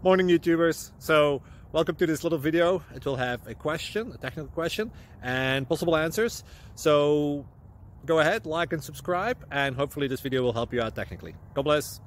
Morning YouTubers. So welcome to this little video. It will have a question, a technical question, and possible answers. So go ahead, like and subscribe, and hopefully this video will help you out technically. God bless.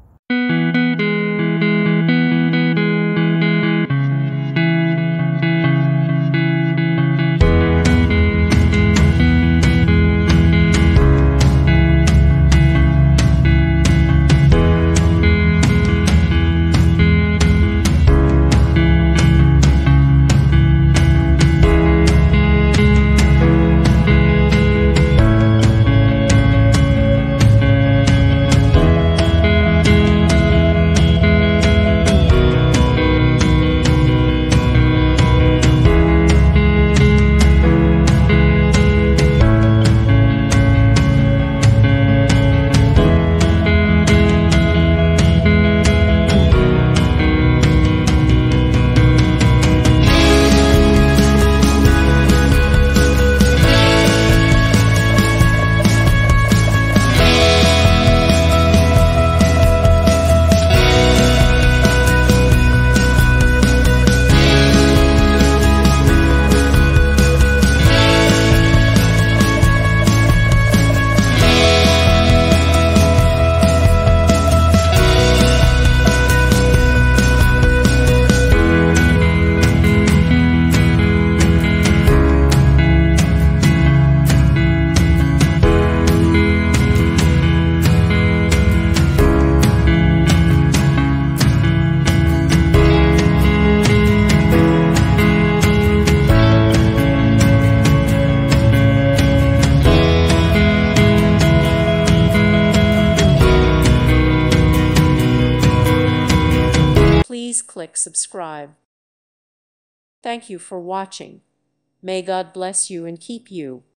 Please click subscribe. Thank you for watching. May God bless you and keep you.